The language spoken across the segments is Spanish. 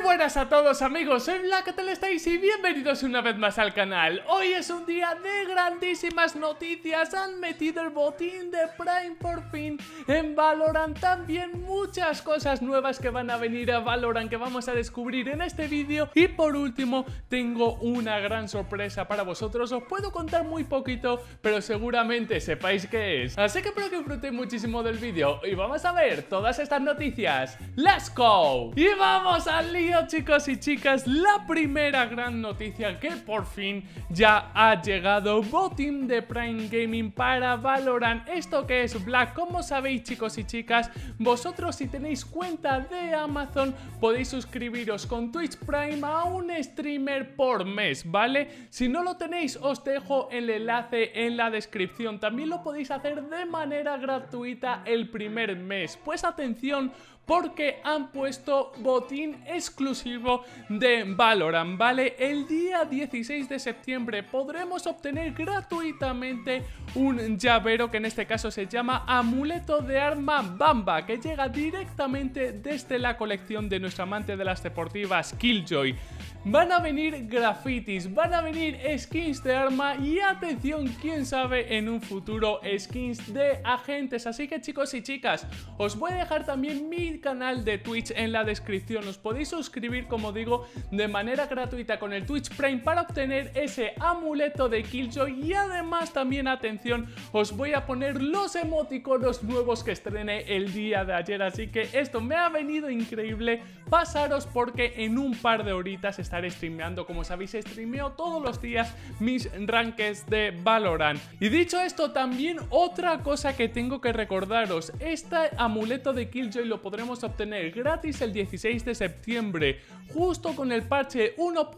buenas a todos amigos, soy Black, ¿qué tal estáis? Y bienvenidos una vez más al canal. Hoy es un día de grandísimas noticias. Han metido el botín de Prime por fin en Valorant. También muchas cosas nuevas que van a venir a Valorant que vamos a descubrir en este vídeo. Y por último, tengo una gran sorpresa para vosotros. Os puedo contar muy poquito, pero seguramente sepáis qué es. Así que espero que disfrutéis muchísimo del vídeo y vamos a ver todas estas noticias. ¡Let's go! Y vamos al lío, chicos y chicas. La primera gran noticia que por fin ya ha llegado: botín de Prime Gaming para Valorant. ¿Esto qué es, Black? Como sabéis, chicos y chicas, vosotros si tenéis cuenta de Amazon podéis suscribiros con Twitch Prime a un streamer por mes, ¿vale? Si no lo tenéis, os dejo el enlace en la descripción. También lo podéis hacer de manera gratuita el primer mes. Pues atención, porque han puesto botín exclusivo de Valorant, ¿vale? El día 16 de septiembre podremos obtener gratuitamente un llavero que en este caso se llama Amuleto de Arma Bamba, que llega directamente desde la colección de nuestro amante de las deportivas, Killjoy. Van a venir grafitis, van a venir skins de arma y atención, quién sabe en un futuro skins de agentes. Así que, chicos y chicas, os voy a dejar también mi canal de Twitch en la descripción. Os podéis suscribir, como digo, de manera gratuita con el Twitch Prime para obtener ese amuleto de Killjoy. Y además también, atención, os voy a poner los emoticonos nuevos que estrené el día de ayer. Así que esto me ha venido increíble. Pasaros porque en un par de horitas estaré streameando. Como sabéis, streameo todos los días mis rankings de Valorant. Y dicho esto, también otra cosa que tengo que recordaros: este amuleto de Killjoy lo podremos obtener gratis el 16 de septiembre, justo con el parche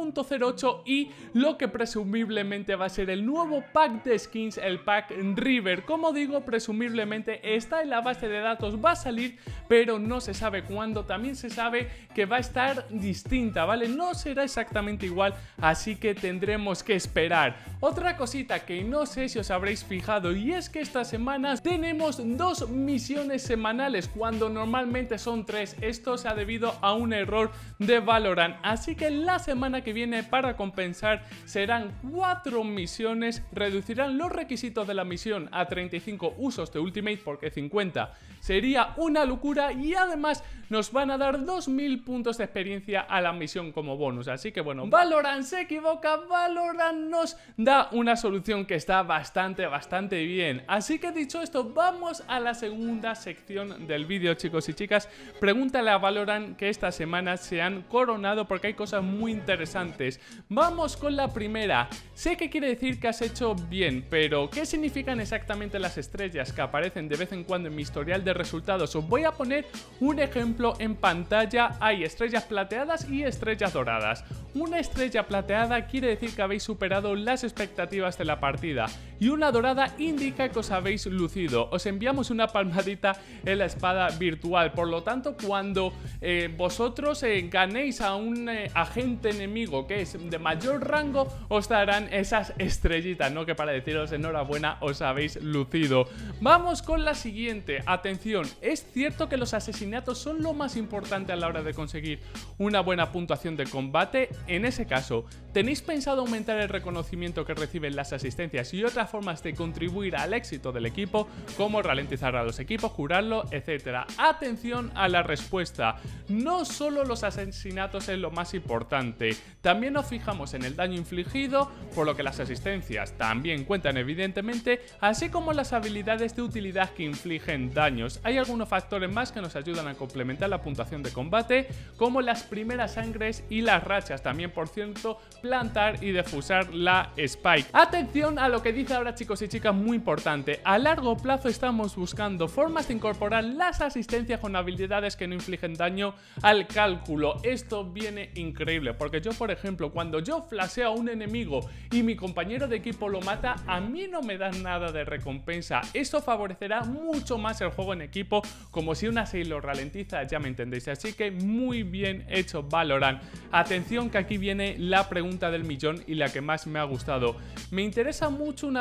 1.08 y lo que presumiblemente va a ser el nuevo pack de skins, el pack River. Como digo, presumiblemente está en la base de datos, va a salir, pero no se sabe cuándo. También se sabe que va a estar distinta, ¿vale? No será exactamente igual, así que tendremos que esperar. Otra cosita que no sé si os habréis fijado, y es que esta semana tenemos 2 misiones semanales cuando normalmente son 3. Esto se ha debido a un error de Valorant, así que la semana que viene, para compensar, serán 4 misiones. Reducirán los requisitos de la misión a 35 usos de Ultimate, porque 50 sería una locura, y además nos van a dar 2000 puntos de experiencia a la misión como bonus. Así que bueno, Valorant se equivoca, Valorant nos da una solución que está bastante bien. Así que dicho esto, vamos a la segunda sección del vídeo, chicos y chicas. Pregúntale a Valorant, que esta semana se han coronado porque hay cosas muy interesantes. Vamos con la primera. Sé que quiere decir que has hecho bien, pero ¿qué significan exactamente las estrellas que aparecen de vez en cuando en mi historial de resultados? Os voy a poner un ejemplo en pantalla. Hay estrellas plateadas y estrellas doradas. Una estrella plateada quiere decir que habéis superado las expectativas de la partida, y una dorada indica que os habéis lucido. Os enviamos una palmadita en la espada virtual. Por lo tanto, cuando vosotros ganéis a un agente enemigo que es de mayor rango, os darán esas estrellitas, ¿no? Que para deciros enhorabuena, os habéis lucido. Vamos con la siguiente. Atención, es cierto que los asesinatos son lo más importante a la hora de conseguir una buena puntuación de combate. En ese caso, ¿tenéis pensado aumentar el reconocimiento que reciben las asistencias y otras formas de contribuir al éxito del equipo, como ralentizar a los equipos, curarlo, etcétera? Atención a la respuesta. No solo los asesinatos es lo más importante, también nos fijamos en el daño infligido, por lo que las asistencias también cuentan evidentemente, así como las habilidades de utilidad que infligen daños. Hay algunos factores más que nos ayudan a complementar la puntuación de combate, como las primeras sangres y las rachas. También, por cierto, plantar y defusar la Spike. Atención a lo que dice ahora, chicos y chicas, muy importante. A largo plazo estamos buscando formas de incorporar las asistencias con habilidades que no infligen daño al cálculo. Esto viene increíble, porque yo, por ejemplo, cuando yo flasheo a un enemigo y mi compañero de equipo lo mata, a mí no me da nada de recompensa. Esto favorecerá mucho más el juego en equipo, como si una 6 lo ralentiza, ya me entendéis. Así que muy bien hecho, Valorant. Atención, que aquí viene la pregunta del millón y la que más me ha gustado. Me interesa mucho una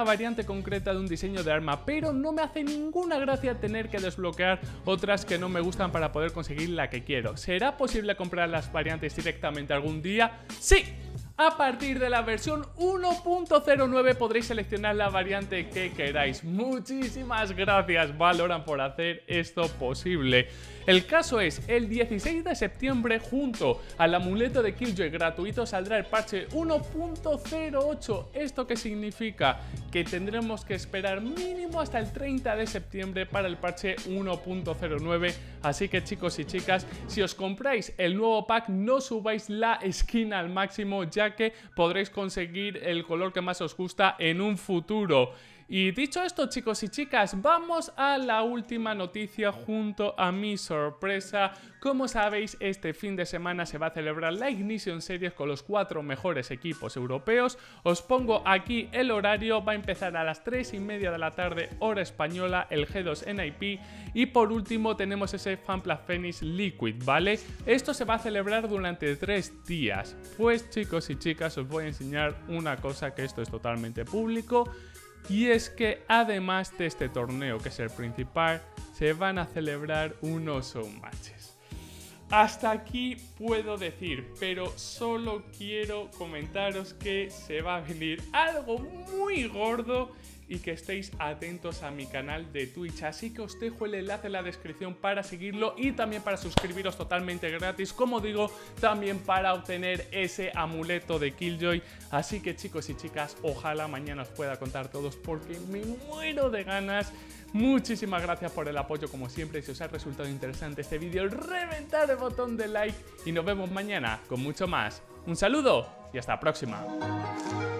variante concreta de un diseño de arma, pero no me hace ninguna gracia tener que desbloquear otras que no me gustan para poder conseguir la que quiero. ¿Será posible comprar las variantes directamente algún día? ¡Sí! A partir de la versión 1.09 podréis seleccionar la variante que queráis. Muchísimas gracias Valorant por hacer esto posible. El caso es, el 16 de septiembre junto al amuleto de Killjoy gratuito saldrá el parche 1.08. ¿Esto qué significa? Que tendremos que esperar mínimo hasta el 30 de septiembre para el parche 1.09. Así que chicos y chicas, si os compráis el nuevo pack no subáis la skin al máximo, ya que podréis conseguir el color que más os gusta en un futuro. Y dicho esto, chicos y chicas, vamos a la última noticia junto a mi sorpresa. Como sabéis, este fin de semana se va a celebrar la Ignition Series con los 4 mejores equipos europeos. Os pongo aquí el horario, va a empezar a las 3:30 de la tarde, hora española, el G2 NIP. Y por último tenemos ese FunPlus Phoenix Liquid, ¿vale? Esto se va a celebrar durante 3 días. Pues chicos y chicas, os voy a enseñar una cosa, que esto es totalmente público. Y es que además de este torneo, que es el principal, se van a celebrar unos showmatches. Hasta aquí puedo decir, pero solo quiero comentaros que se va a venir algo muy gordo y que estéis atentos a mi canal de Twitch, así que os dejo el enlace en la descripción para seguirlo y también para suscribiros totalmente gratis, como digo, también para obtener ese amuleto de Killjoy. Así que chicos y chicas, ojalá mañana os pueda contar todos porque me muero de ganas. Muchísimas gracias por el apoyo como siempre. Si os ha resultado interesante este vídeo, reventar el botón de like y nos vemos mañana con mucho más. Un saludo y hasta la próxima.